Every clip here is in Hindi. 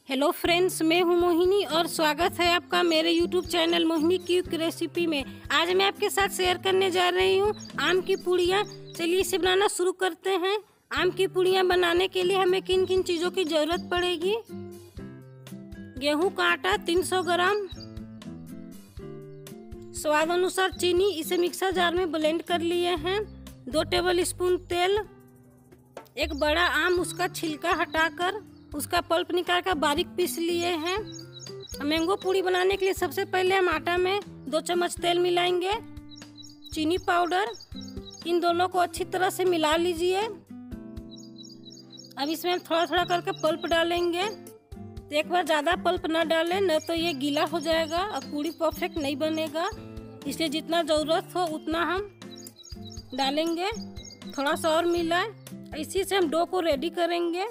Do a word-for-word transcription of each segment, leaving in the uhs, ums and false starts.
हेलो फ्रेंड्स, मैं हूं मोहिनी और स्वागत है आपका मेरे YouTube channel Mohini quick recipe में। आज मैं आपके साथ शेयर करने जा रही हूं आम की पूड़ियाँ। चलिए इसे बनाना शुरू करते हैं। आम की पूड़ियाँ बनाने के लिए हमें किन किन चीज़ों की ज़रूरत पड़ेगी। गेहूं का आटा तीन सौ ग्राम, स्वाद अनुसार चीनी, इसे मिक्सर जार में ब्लेंड कर लिए हैं। दो टेबल स्पून तेल, एक बड़ा आम उसका छिलका हटाकर उसका पल्प निकाल कर बारीक पीस लिए हैं। मैंगो पूड़ी बनाने के लिए सबसे पहले हम आटा में दो चम्मच तेल मिलाएंगे, चीनी पाउडर, इन दोनों को अच्छी तरह से मिला लीजिए। अब इसमें हम थोड़ा थोड़ा करके पल्प डालेंगे। तो एक बार ज़्यादा पल्प ना डालें, न तो ये गीला हो जाएगा और पूड़ी परफेक्ट नहीं बनेगा। इसलिए जितना ज़रूरत हो उतना हम डालेंगे। थोड़ा सा और मिलाएं। इसी से हम डो को रेडी करेंगे।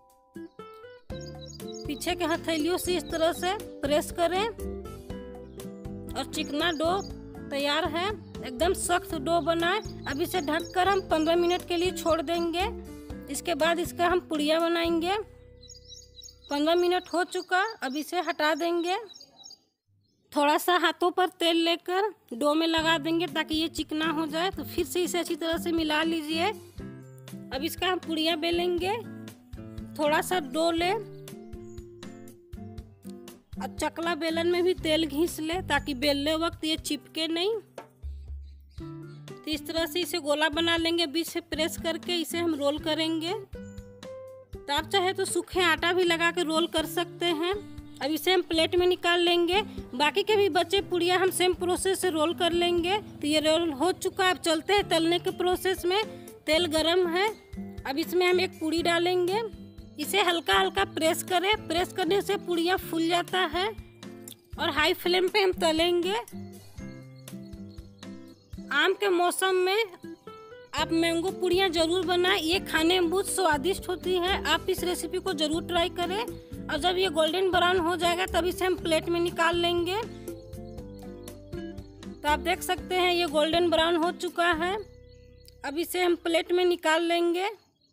पीछे के हथेलियों से इस तरह से प्रेस करें और चिकना डो तैयार है। एकदम सख्त डो बनाए। अब इसे ढककर हम पंद्रह मिनट के लिए छोड़ देंगे। इसके बाद इसका हम पुड़िया बनाएंगे। पंद्रह मिनट हो चुका, अब इसे हटा देंगे। थोड़ा सा हाथों पर तेल लेकर डो में लगा देंगे ताकि ये चिकना हो जाए। तो फिर से इसे अच्छी तरह से मिला लीजिए। अब इसका हम पुड़िया बेलेंगे। थोड़ा सा डो ले और चकला बेलन में भी तेल घिस ले ताकि बेलने वक्त ये चिपके नहीं। तो इस तरह से इसे गोला बना लेंगे। बीच से प्रेस करके इसे हम रोल करेंगे। तो आप चाहे तो सूखे आटा भी लगा के रोल कर सकते हैं। अब इसे हम प्लेट में निकाल लेंगे। बाकी के भी बचे पुड़िया हम सेम प्रोसेस से रोल कर लेंगे। तो ये रोल हो चुका। अब चलते हैं तलने के प्रोसेस में। तेल गरम है। अब इसमें हम एक पूड़ी डालेंगे। इसे हल्का हल्का प्रेस करें। प्रेस करने से पूड़िया फूल जाता है और हाई फ्लेम पे हम तलेंगे। आम के मौसम में आप मैंगो पूड़ियाँ जरूर बनाएं। ये खाने में बहुत स्वादिष्ट होती है। आप इस रेसिपी को जरूर ट्राई करें। और जब ये गोल्डन ब्राउन हो जाएगा तब इसे हम प्लेट में निकाल लेंगे। तो आप देख सकते हैं ये गोल्डन ब्राउन हो चुका है। अब इसे हम प्लेट में निकाल लेंगे।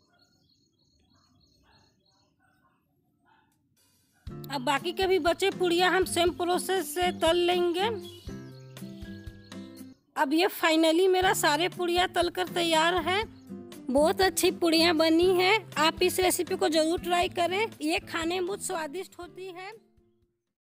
अब बाकी के भी बचे पुड़िया हम सेम प्रोसेस से तल लेंगे। अब ये फाइनली मेरा सारे पुड़िया तलकर तैयार है। बहुत अच्छी पुड़िया बनी है। आप इस रेसिपी को जरूर ट्राई करें। ये खाने में बहुत स्वादिष्ट होती है।